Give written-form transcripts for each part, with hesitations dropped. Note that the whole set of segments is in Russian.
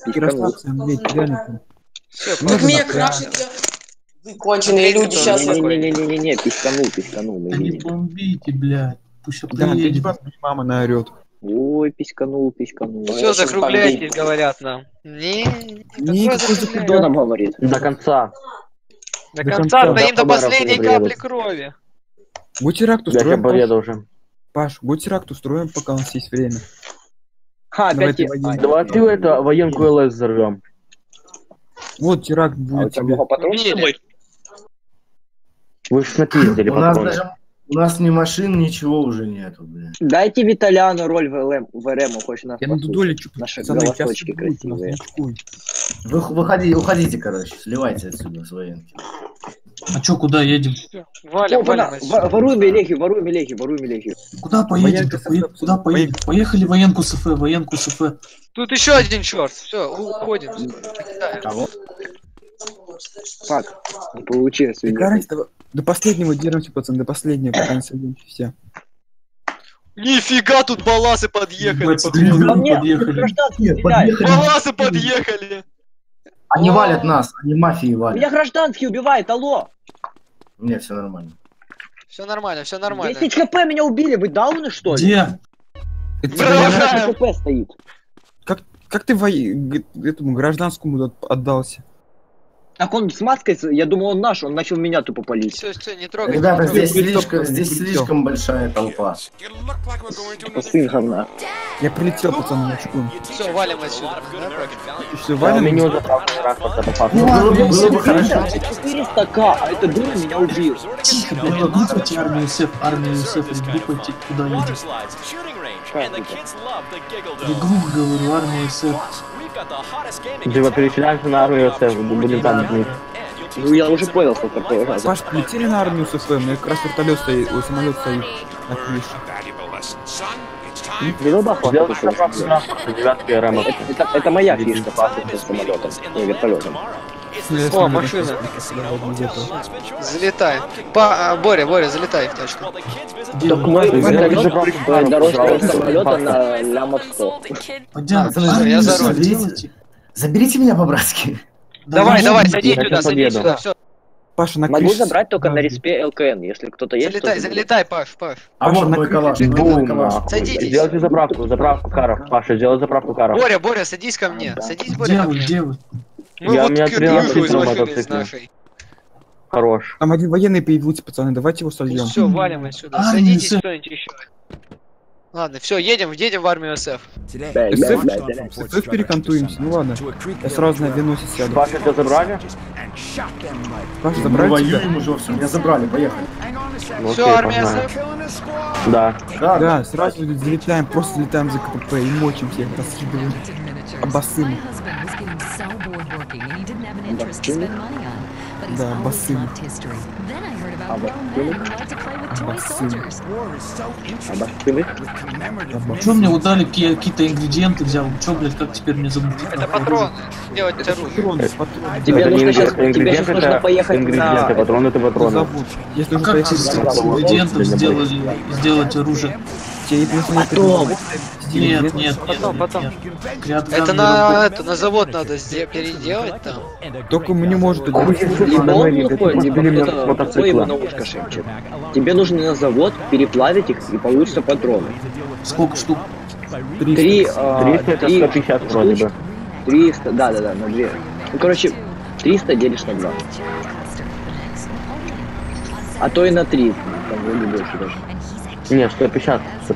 Красавцы, блядь, реально. Меня крашит, я... Вы конченые люди сейчас. Не-не-не, письканул. Да не бомбите, блядь. Пусть Да, ты приедет. мама наорет. Ой, письканул. Все, закругляйтесь, говорят нам. Не, Кто нам говорит? До конца. До конца стоим до последней капли крови. Бутеракт Я тебя устроим. поеду уже. Паш, бутеракт устроим, пока у нас есть время. Опять Давай ты военку. давай ты это военку ЛС взорвем. Вот теракт будет тебе. Убили. Вы ж напиздили патроны. У нас ни машин, ничего уже нету, блин. Дайте Виталяну роль в РМ, хочешь нас Я на дудолечу, Наши пацаны, сейчас голосочки красивые. Вы уходите, короче, сливайте отсюда с военки. А чё, куда едем? Валим отсюда. Воруем Мелехи. Куда поедем? Куда поедем? Поехали военку СФ. Тут еще один черт. Все, уходим. Кого? Фак, не получилось. До последнего держимся, пацаны, до последнего, пока не сойдемся все. Нифига, тут баласы подъехали. Подъехали. Баласы подъехали. Они валят нас, они мафии валят. Меня гражданский убивает, алло! Нет, все нормально. Все нормально. 10 хп меня убили, вы дауны что ли? Где? Бля. хп стоит. Как ты этому гражданскому отдался? Так он с маской, я думал он наш, он начал меня тупо палить. Все, не трогай. Ребята, здесь слишком большая толпа. Сын говна. Я прилетел, пацаны, на очку. Все, валим отсюда. Все, валим? Меня уже транспорта Было бы хорошо. 400к, а это дура меня убил. Тихо, блядь, группайте армию СФ, группайте, куда едем. Я грубо говорю, армия СФ. Типа переселяемся на армию СФ, будем там. Ну я уже понял, сколько раз. Паш, полетели на армию с СФ, у меня как раз вертолет стоит, самолет стоит на крыше. Это моя фишка, пахнет самолетом, не вертолетом. О, машина. Залетай. Боря, залетай в тачку. Так мы дорожного самолета на лямов 100. Я за руль. Заберите меня по-братски. Давай, садись сюда, все. Паша, на Могу крыше. забрать только на респе ЛКН, если кто-то есть. Залетай, Паш. А вот на мой крыше калаш. бум, Садитесь. Сделайте заправку каров, Паша, сделай заправку каров. Боря, садись ко мне. Садись, Боря, ко мне. Где вы? Мы Я- у вот меня крюху 13 из машины мотоциклов. с нашей. Хорош. Там один военный появился, пацаны, давайте его сольем. Все, валим отсюда. Армию Садитесь СФ. кто-нибудь еще. Ладно, все, едем в армию СФ. СФ перекантуемся, ну ладно. Я сразу на виносец сяду. Паша, тебя забрали? Паша, Мы забрали тебя? воюем уже все. Меня забрали, поехали. Ну, Все, окей, армия погнали. СФ. Да. Да, сразу залетаем, просто залетаем за КПП и мочим всех, раскидываем. Обоссым. Да, бассейн. Чё мне вот дали какие-то ингредиенты взял? Чё, блядь, как теперь мне замутить? Это патроны. Делать оружие. Тебе Это нужно не сейчас ингредиенты, нужно А поехать ингредиенты, на... патроны это патроны. Зовут. Если А уже как поехали, из ингредиентов сделать оружие? тебе просто не Потом. Нет. Потом. Крятган Это не на завод надо переделать там. Только мы не может это Либо он глухой, либо Блин, кто-то глухой мотоцикла. его на ушко шепчет. Тебе нужно на завод переплавить их и получится патроны. Сколько штук? 300. 300 это 150 вроде бы. 300, да, на 2. Ну, короче, 300 делишь на 2. А то и на 3. Там вроде больше даже. Не, 150.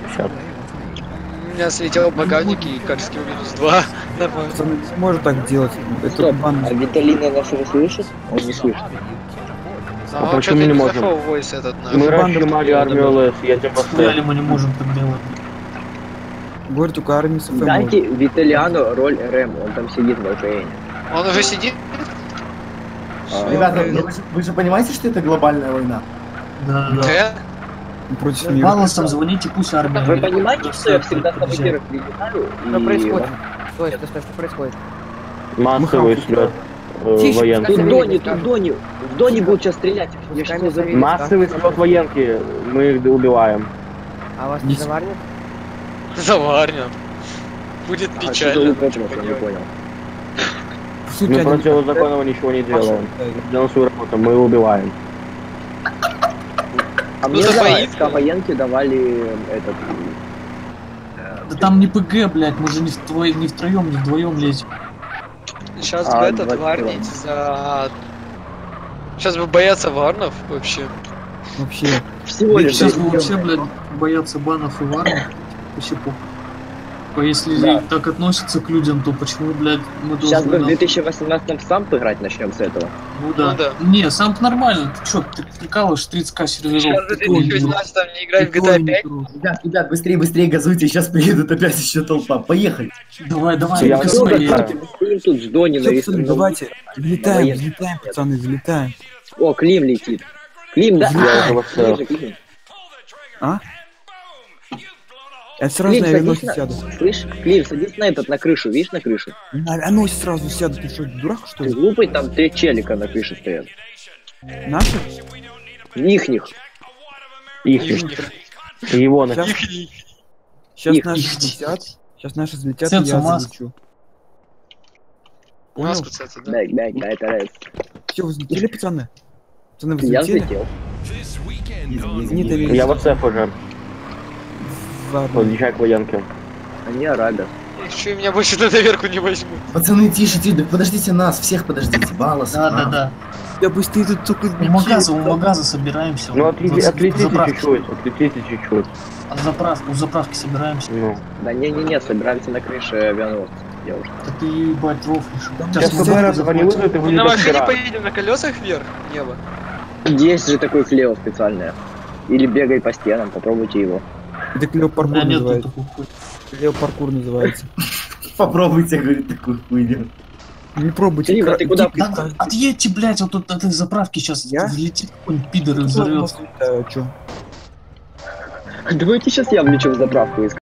У меня слетел багажник и кажется минус 2. Нормально. Пацаны, не может так делать. Это Стоп, бан. а Виталина нас уже слышит? Он не слышит. А он почему что-то не не можем? заховывайся этот Мы нахуй. раньше снимали армию ЛС, я тебя Хуяли поставил. мы не можем так делать. Говорит, только армия СФ Дайте Виталиану роль РМ, он там сидит в ЛКН. Он уже сидит? Ребята, вы же понимаете, что это глобальная война? Да. против мира. Балансом звоните, пусть армия. Вы понимаете, что я всегда саботирую прилетаю? Что происходит? Стой, что происходит? Массовый слет Тише, военки. В Доне будут сейчас стрелять. Я что за... Массовый слет военки, мы их убиваем. А вас не заварнят? Заварнят. Будет А что за печально. лук, я не понял. сути, Мы они- противозаконного ничего не делаем. Мы делаем свою работу, мы его убиваем. А мне за за бои? военки давали этот... Да там не ПГ, блядь, мы же не втроем, не вдвоем лезем. Сейчас А, бы этот 20 варнить за... Сейчас бы бояться варнов вообще. Вообще. Всего лишь... Сейчас бы вообще, блядь, боятся банов и варнов. Вообще похуй. А если Да. так относятся к людям, то почему, блядь, мы Сейчас бы должны... в 2018 самп играть начнем с этого. Ну да. Ну да. Не, сам нормально. Ты чё, ты прикалываешь 30к серверов? Сейчас бы Прикольно. 2018 там не играть в GTA 5. Ребят, быстрее газуйте, сейчас приедут опять еще толпа. Поехали. Давай, давай, Я ну-ка, много свои. стоим тут с Донина Всё, и пацаны, давайте. Взлетаем, пацаны, взлетаем. О, Клим летит. Клим, да? Я А, уже ближе, Клим. А? Я сразу Клим, на садись авианосец на... сяду. Слышь, Клим, садись на этот, на крышу, видишь, на крышу? На авианосец сразу сяду. Ты что, дурак, что Ты ли? глупый, там 3 челика на крыше стоят. Наши? Ихних. Ихних. Его Сейчас, Ихний. сейчас Их. наши взлетят. Сейчас наши взлетят, и Сенсор я маск. залечу. Понял? Маску, кстати, да. Бэк, это раз. Все, вы взлетели, пацаны? Пацаны, вы Я взлетели? взлетел. Нет, авианосец. Я в АЦФ уже. Ладно. Подъезжай к военке. Они арабы. Еще меня больше на доверку не возьмут. Пацаны, тише, да подождите нас, всех подождите. Балас. Да. Я быстрее тут только... У магаза собираемся. Ну, Вот за отлетите заправки. чуть-чуть, отлетите чуть-чуть. У заправки собираемся. Ну. Да не, собираемся на крыше авианосца. Я уже. Да ты, ебать, рофлишь. Сейчас ФБР они вызовут и Мы будем на машине разбирать. поедем на колесах вверх небо. Есть же такой Клео специальное. Или бегай по стенам, попробуйте его. Это У клеопаркур меня нет называется. такой хуй. Клеопаркур называется. Попробуйте, говорит, такую хуйню. Не пробуйте. Клим, а ты куда? Да, отъедьте, блядь, вот тут от этой заправки сейчас Я? взлетит какой-нибудь пидор и взорвется. Чё? Давайте сейчас я влечу в заправку и